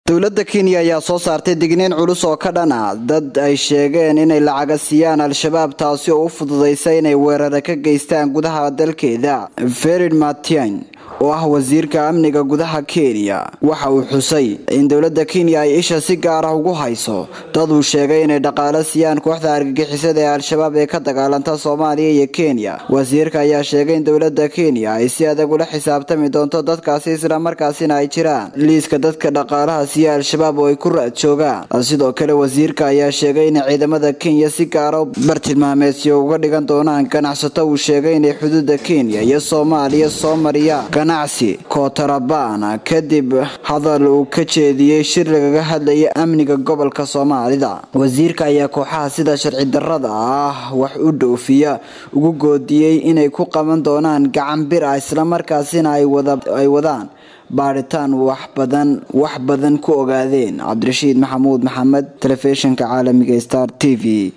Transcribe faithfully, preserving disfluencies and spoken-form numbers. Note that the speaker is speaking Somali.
dowladda Kenya ayaa soo saartay digniin culus oo ka dhan ah dad ay sheegeen inay lacag siiyaan al-shabaab taasi oo u fududeysay inay weerar ka geystaan gudaha dalkeeda. Fred Matiang'i oo ah wasiirka amniga gudaha Kenya waxa uu xusay in dowladda Kenya ay isha si gaar ah ugu hayso dad uu sheegay inay dhaqaale siiyaan kooxda argagixisada ee al-shabaab ee ka dagaalanta Soomaaliya iyo Kenya. Wasiirka ayaa sheegay in dowladda Kenya ay si adag ula xisaabtami doonto dadkaasi isla markaasina ay jiraan liiska dadka dhaqaalaha siiya al-shabaab oo ay ku raad joogaan. Sidoo kale wasiirka ayaa sheegay in ciidamada Kenya si gaar ah bartilmaameedyo uga dhigan doonaan ganacsato uu sheegay in xuduudda Kenya iyo Soomaaliya soo mariyaan ganacsi Kotarabana kadib hadal uu ka jeediyay shir lagaga hadlayay amniga gobolka Soomaalida. Wasiirka ayaa kooxaha sida sharci darrada ah wax u dhoofiya ugu goodiyay inay ku qaban doonaan gacan bir ah isla markaasina ay wada ay wadaan baaritaan wax badan wax badan ku ogaadeen. Cabdirashiid Maxamuud Maxamed, telefishinka caalamiga Star T V.